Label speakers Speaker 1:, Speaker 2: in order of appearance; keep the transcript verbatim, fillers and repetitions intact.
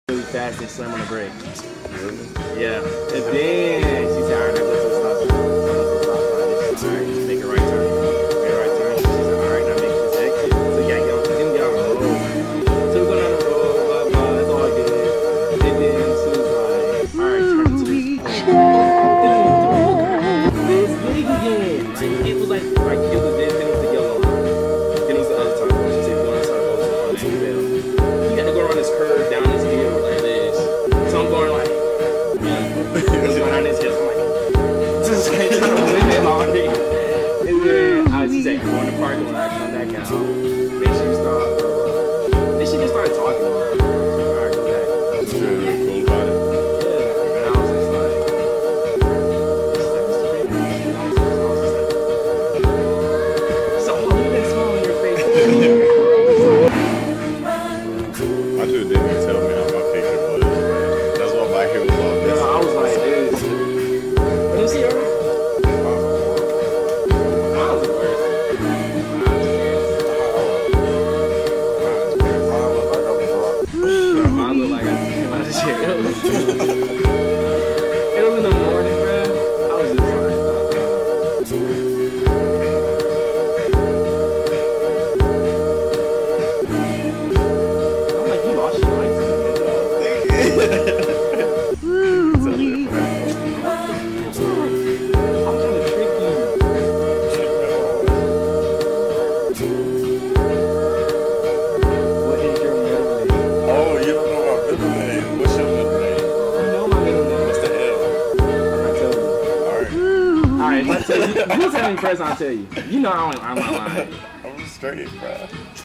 Speaker 1: really fast and slam on the brake.
Speaker 2: Really?
Speaker 1: Yeah. And then she said, alright, now go to the stop sign. So I go to the stop sign. Alright, just make a right turn. Make a right turn. She said, alright, now make this exit. So yeah, get on, then get on the road. So we go down the road, blah, blah, it's all good. And then she was like, alright, turn to this. This big again. Like, it was like, like, it was this, then it was the yellow line. Then it was the other time. She said, go on the side, go on the hill. You got to go around this curve, down this hill, like this. So I'm going like, yeah, going down this hill. So I'm like, just like trying to win it all day. And then I was like, go in the parking lot, come back out. Then she start, uh, then she just started talking to her. She was like, all right, go back.
Speaker 2: That's really cool about it.
Speaker 1: Yeah. And I was just like, this is like, this is crazy. And I was just, I was just like, so look at that smile on your face.
Speaker 2: I should have didn't even tell me how my picture was. That's why my hair was all
Speaker 1: Yeah,
Speaker 2: this.
Speaker 1: I was like, this. Let me see her. Mine was the worst. Mine looked like I came out of jail. It was in the morning, bruh. I was just like, I'm like, you lost your license. I'm trying to trick you. What is your middle name?
Speaker 2: Oh, you don't know my middle name. What's your middle name?
Speaker 1: You know my middle name.
Speaker 2: What's the L?
Speaker 1: I'm not telling you.
Speaker 2: Alright.
Speaker 1: Alright, if I tell you, you tell me first, I'll tell you. You know I don't, I'm not lying.
Speaker 2: I'm straight, bro.